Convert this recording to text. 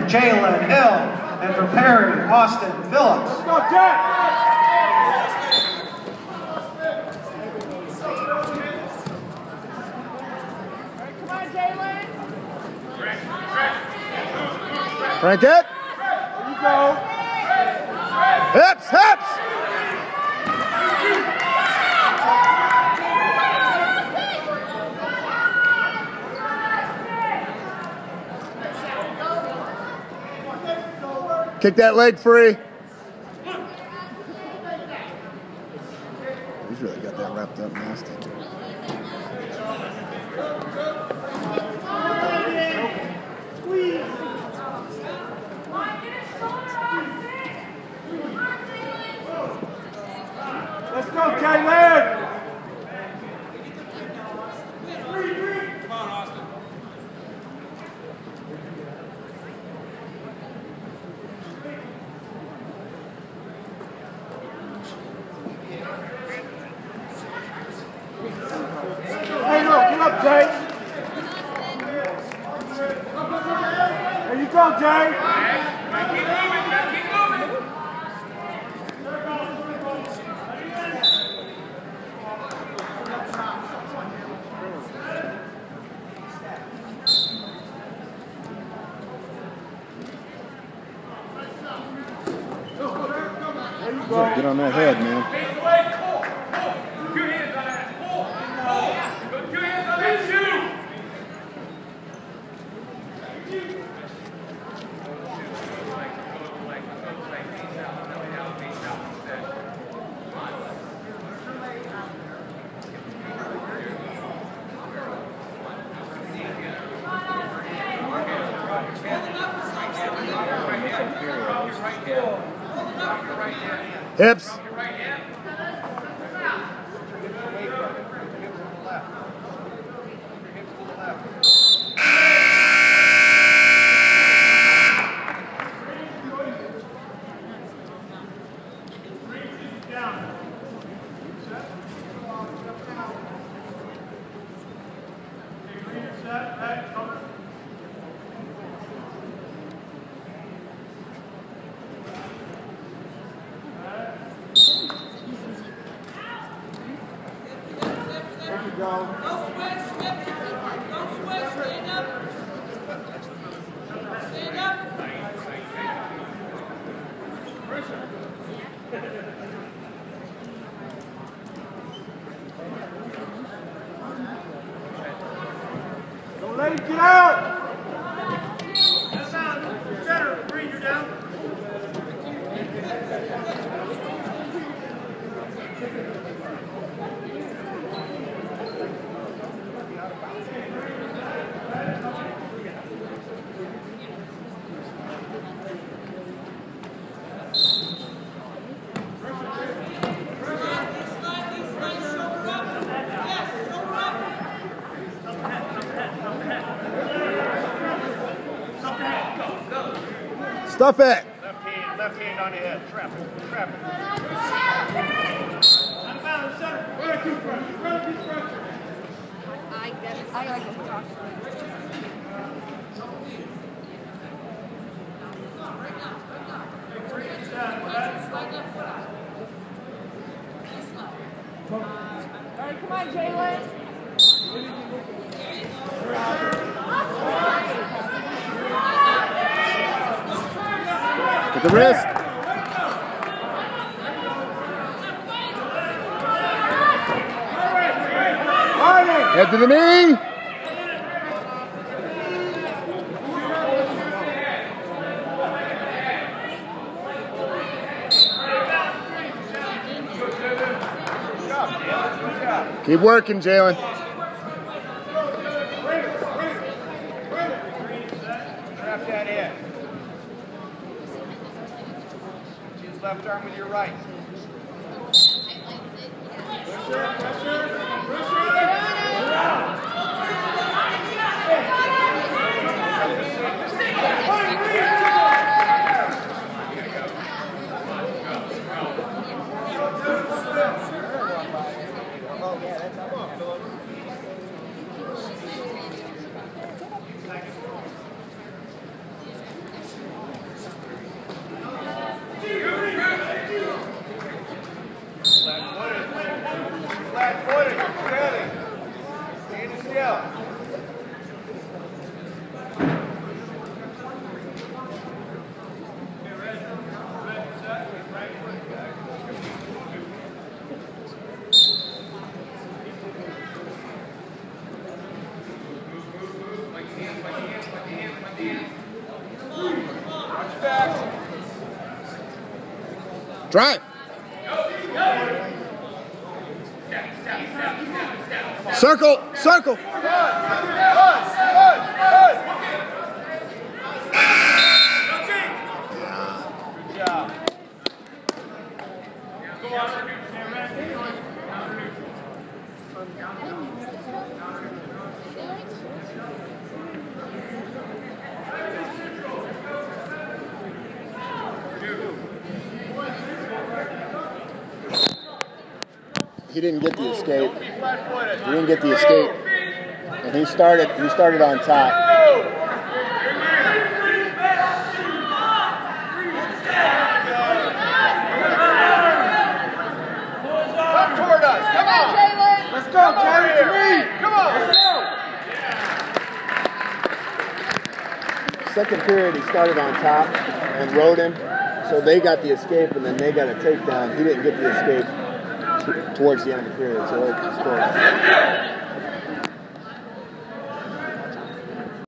Jaylen and preparing Austin Phillips. Let's go, Jack! Come on, Jaylen! Frank it! There you go! Hips! Hips! Kick that leg free. He's really got that wrapped up nasty. Let's go, Jaylen! Come on, Austin. Hey, no, get up, Jay! There you go, Jay! Keep moving, keep moving. There you go. Get on that head, man. Two hands on that. Pull. Two hands on that shoe. Hips. Go. Don't sweat, stand up. Stand up. Don't let him get out! Stuff it. Left hand on your head. Trap it. Trap it. Out of bounds, center. Run keep pressure. Run keep pressure. I like to talk to him. All right, come on, Jaylen. With the wrist. Head to the knee. Keep working, Jaylen. Trap that in. Use left arm with your right. Pressure, pressure, pressure. Drive. Circle, circle. He didn't get the escape. He didn't get the escape. And he started on top. Come toward us. Come on. Jaylen. Let's go, Jaylen, to me. Come on. Let's go. Second period, he started on top and rode him. So they got the escape, and then they got a takedown. He didn't get the escape towards the end of the period, so they scored.